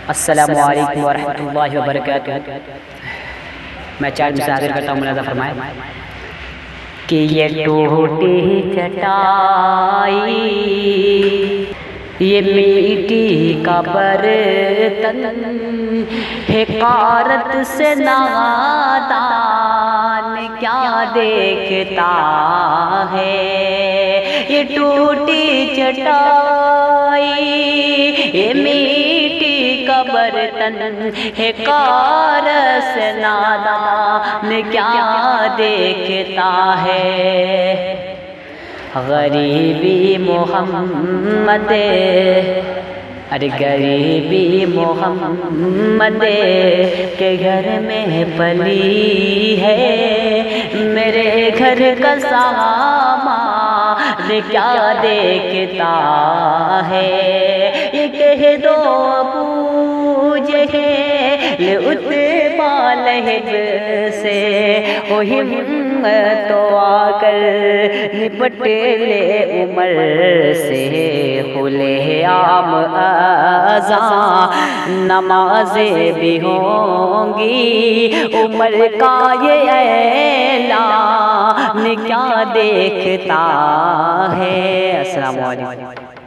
अस्सलामु अलैकुम वरहमतुल्लाहि वबरकातुहू। मैं चार में हाजिर करता हूँ। मुलाज़ा फरमाए कि ये टूटी चटाई, ये मिट्टी का बर्तन, हिकारत से नादान क्या देखता है। ये टूटी चटाई, ये मिट्टी का बर्तन, हिकारत से नादान क्या देखता है। गरीबी मोहम्मद, अरे गरीबी मोहम्मद के घर में पली है। मेरे घर का सामान क्या देखता है। ये कह दो अबू जहल उतबा लहब से, ओ हिम्मत तो आकर निपट ले उमर से। खुले आम अज़ा नमाज़ें भी होंगी, उमर का ये ऐलान क्या देखता है। अस्सलामु अलैकुम।